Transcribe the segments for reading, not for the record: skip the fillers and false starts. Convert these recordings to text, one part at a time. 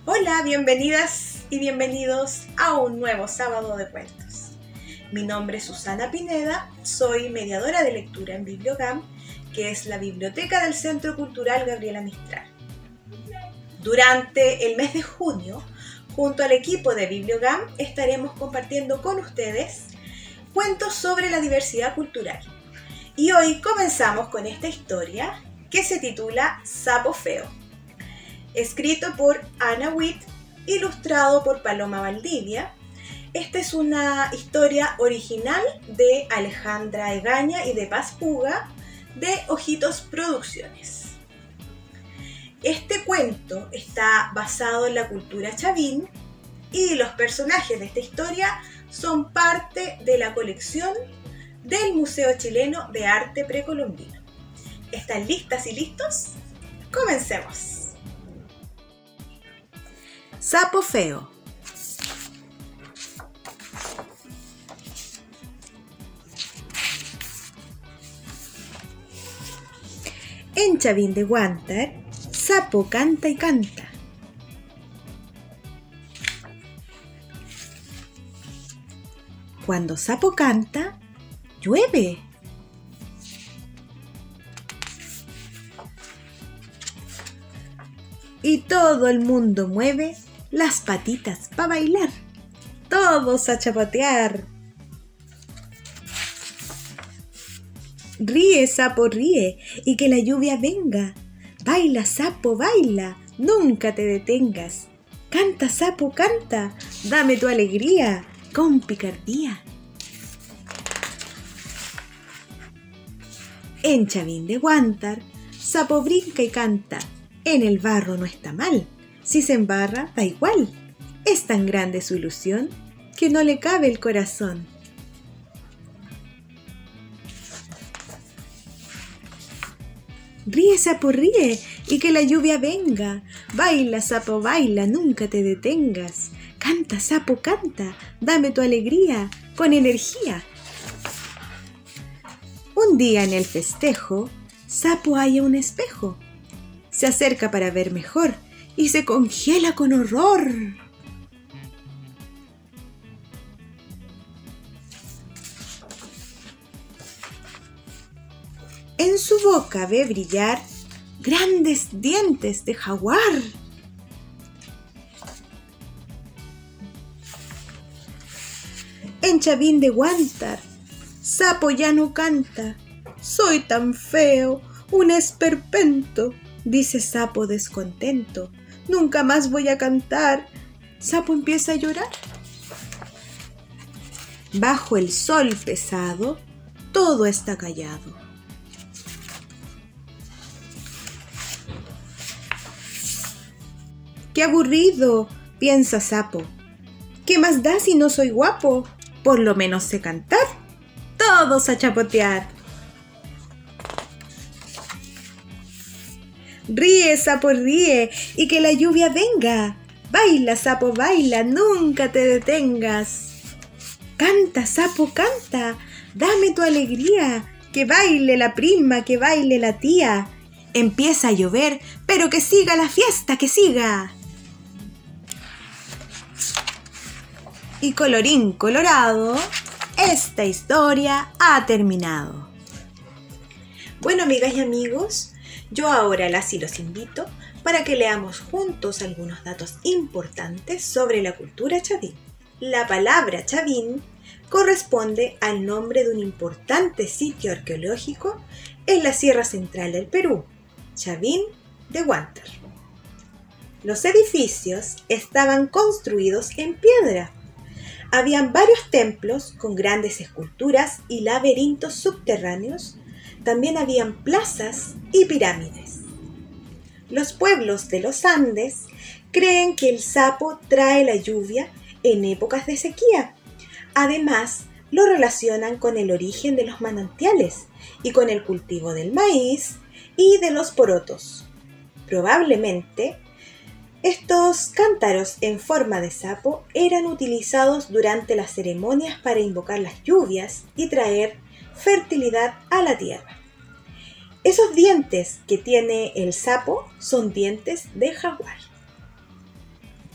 Hola, bienvenidas y bienvenidos a un nuevo sábado de cuentos. Mi nombre es Susana Pineda, soy mediadora de lectura en Bibliogam, que es la biblioteca del Centro Cultural Gabriela Mistral. Durante el mes de junio, junto al equipo de Bibliogam, estaremos compartiendo con ustedes cuentos sobre la diversidad cultural. Y hoy comenzamos con esta historia que se titula Sapo Feo, escrito por Anna Witt, ilustrado por Paloma Valdivia. Esta es una historia original de Alejandra Egaña y de Paz Puga, de Ojitos Producciones. Este cuento está basado en la cultura chavín y los personajes de esta historia son parte de la colección del Museo Chileno de Arte Precolombino. ¿Están listas y listos? ¡Comencemos! Sapo Feo. En Chavín de Huántar, Sapo canta y canta. Cuando Sapo canta, llueve. Y todo el mundo mueve las patitas para bailar. Todos a chapotear. Ríe, Sapo, ríe, y que la lluvia venga. Baila, Sapo, baila, nunca te detengas. Canta, Sapo, canta, dame tu alegría con picardía. En Chavín de Huántar, Sapo brinca y canta. En el barro no está mal, si se embarra da igual. Es tan grande su ilusión que no le cabe el corazón. Ríe, Sapo, ríe, y que la lluvia venga. Baila, Sapo, baila, nunca te detengas. Canta, Sapo, canta, dame tu alegría con energía. Un día en el festejo, Sapo halla un espejo. Se acerca para ver mejor y se congela con horror. En su boca ve brillar grandes dientes de jaguar. En Chavín de Huántar, Sapo ya no canta. Soy tan feo, un esperpento, dice Sapo descontento. Nunca más voy a cantar. Sapo empieza a llorar. Bajo el sol pesado, todo está callado. ¡Qué aburrido!, piensa Sapo. ¿Qué más da si no soy guapo? Por lo menos sé cantar. Todos a chapotear. Ríe, Sapo, ríe, y que la lluvia venga. Baila, Sapo, baila, nunca te detengas. Canta, Sapo, canta, dame tu alegría. Que baile la prima, que baile la tía. Empieza a llover, pero que siga la fiesta, que siga. Y colorín colorado, esta historia ha terminado. Bueno, amigas y amigos, yo ahora las y los invito para que leamos juntos algunos datos importantes sobre la cultura chavín. La palabra chavín corresponde al nombre de un importante sitio arqueológico en la Sierra Central del Perú, Chavín de Huántar. Los edificios estaban construidos en piedra. Habían varios templos con grandes esculturas y laberintos subterráneos. También habían plazas y pirámides. Los pueblos de los Andes creen que el sapo trae la lluvia en épocas de sequía. Además, lo relacionan con el origen de los manantiales y con el cultivo del maíz y de los porotos. Probablemente, estos cántaros en forma de sapo eran utilizados durante las ceremonias para invocar las lluvias y traer fertilidad a la tierra. Esos dientes que tiene el sapo son dientes de jaguar.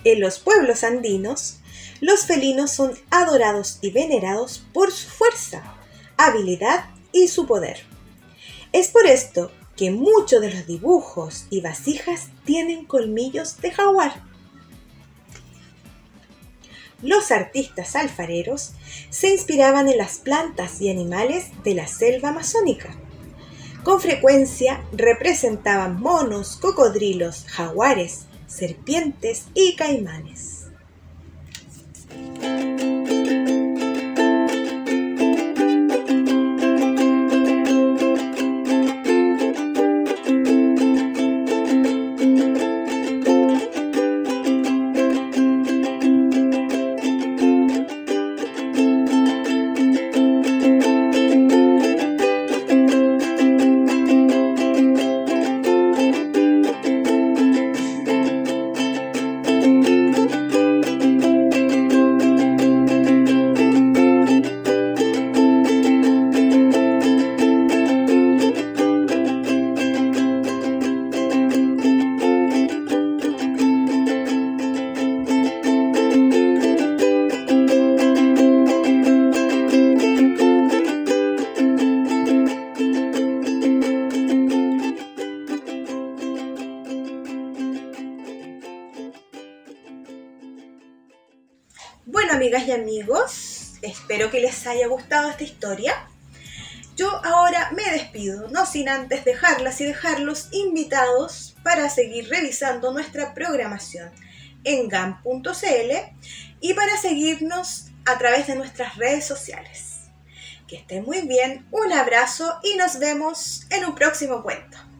En los pueblos andinos, los felinos son adorados y venerados por su fuerza, habilidad y su poder. Es por esto que muchos de los dibujos y vasijas tienen colmillos de jaguar. Los artistas alfareros se inspiraban en las plantas y animales de la selva amazónica. Con frecuencia representaban monos, cocodrilos, jaguares, serpientes y caimanes. Bueno, amigas y amigos, espero que les haya gustado esta historia. Yo ahora me despido, no sin antes dejarlas y dejarlos invitados para seguir revisando nuestra programación en gam.cl y para seguirnos a través de nuestras redes sociales. Que estén muy bien, un abrazo y nos vemos en un próximo cuento.